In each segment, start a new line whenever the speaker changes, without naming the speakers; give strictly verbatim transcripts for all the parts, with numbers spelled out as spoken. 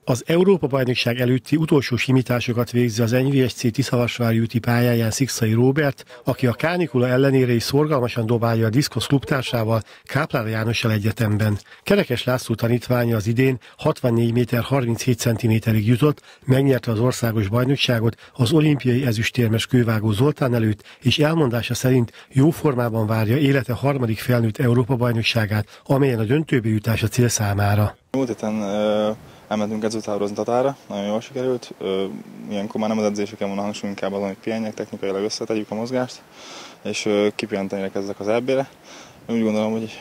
Az Európa-bajnokság előtti utolsó simításokat végzi az en vé es cé Tiszavasvári úti pályáján Szikszai Róbert, aki a kánikula ellenére is szorgalmasan dobálja a diszkosz klubtársával, Káplára Jánossal egyetemben. Kerekes László tanítványa az idén hatvannégy méter harminchét centiméterig jutott, megnyerte az országos bajnokságot az olimpiai ezüstérmes kővágó Zoltán előtt, és elmondása szerint jó formában várja élete harmadik felnőtt Európa-bajnokságát, amelyen a döntőbe jutás a cél számára.
Múlt héten uh... elmentünk edzőtáborozni Tatára, nagyon jól sikerült. Ilyenkor már nem az edzéseken van a hangsúly, inkább azon, hogy pihenjek, technikailag összetegyük a mozgást, és kipihenteni kezdek az é bé-re. Úgy gondolom, hogy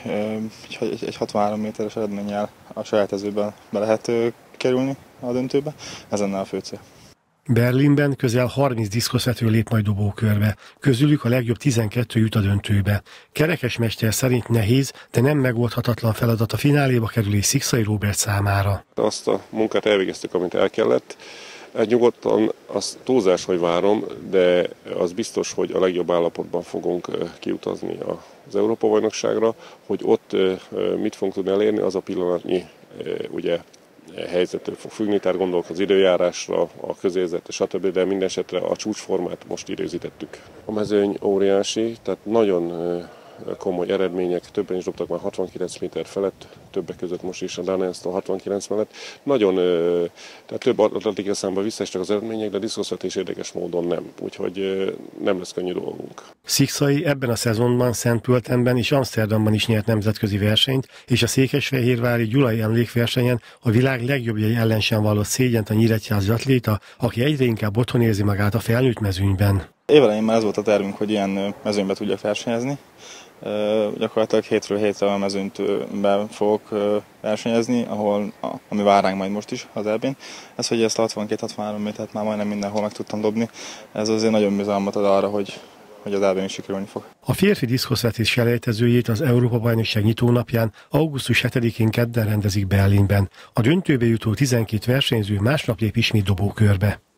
egy hatvanhárom méteres eredménnyel a selejtezőben be lehet kerülni a döntőbe, ez lenne a fő cél.
Berlinben közel harminc diszkoszvető lép majd dobókörbe, közülük a legjobb tizenkettő jut a döntőbe. Kerekes mester szerint nehéz, de nem megoldhatatlan feladat a fináléba kerülés Szikszai Róbert számára.
Azt a munkát elvégeztük, amit el kellett. Nyugodtan az túlzás, hogy várom, de az biztos, hogy a legjobb állapotban fogunk kiutazni az Európa-bajnokságra, hogy ott mit fogunk tudni elérni, az a pillanatnyi ugye helyzettől fog függni, tehát gondolok az időjárásra, a közérzetre, stb., de minden esetre a csúcsformát most időzítettük. A mezőny óriási, tehát nagyon komoly eredmények, többen is dobtak már hatvankilenc méter felett, többek között most is a Danielstől hatvankilenc mellett. Nagyon, tehát több atletika számban visszaestek az eredmények, de a diszkoszvetés érdekes módon nem, úgyhogy nem lesz könnyű dolgunk.
Szikszai ebben a szezonban Szentpöltenben és Amsterdamban is nyert nemzetközi versenyt, és a székesfehérvári Gyulai emlékversenyen a világ legjobbjai ellen sem vallott szégyent a nyíregyházi atléta, aki egyre inkább otthon érzi magát a felnőtt mezőnyben.
Évelején már ez volt a tervünk, hogy ilyen mezőnyben tudjak versenyezni. Uh, gyakorlatilag hétről hétre a mezőnyben fogok uh, versenyezni, ahol, a, ami vár ránk majd most is az é bén. Ez, hogy ezt a hatvankét-hatvanhárom métert már majdnem mindenhol meg tudtam dobni, ez azért nagyon bizalmat ad arra, hogy, hogy az é bén is sikerülni fog.
A férfi diszkoszvetés selejtezőjét az Európa-bajnokság nyitónapján augusztus hetedikén kedden rendezik Berlinben. A döntőbe jutó tizenkét versenyző másnap lép ismét dobókörbe.